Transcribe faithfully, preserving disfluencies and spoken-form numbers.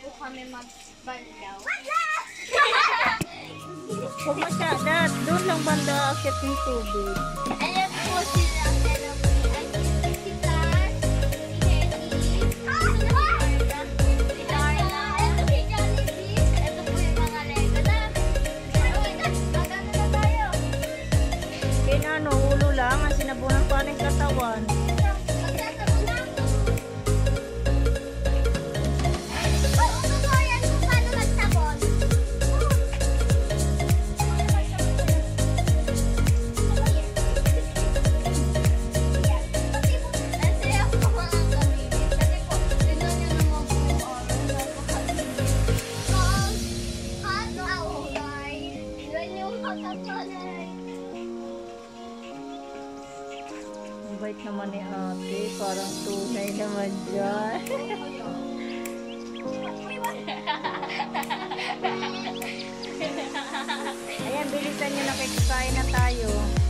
po kami magbandaw. Huwag masyada. Doon lang banda akit ng tubig. Ayan po sila. Ayan po si si Taz, si Henny, si Marta, si Darla, ito si Jollibee. Ito po yung mga Lego namin. Magano na tayo. Kaya ano, ulo lang. Ang sinabunan pa ng katawan. Magsasabon na ako. Oh, tutorial kung paano magsabon. Kasi ako mga kamemes. Kasi po, tinan nyo naman po yung oras. Napakalinis. Hot outside. Yan yung hot outside. Bait naman ni ate. Parang tunay naman dyan. Ayan, bilisan nyo na, kaya na tayo.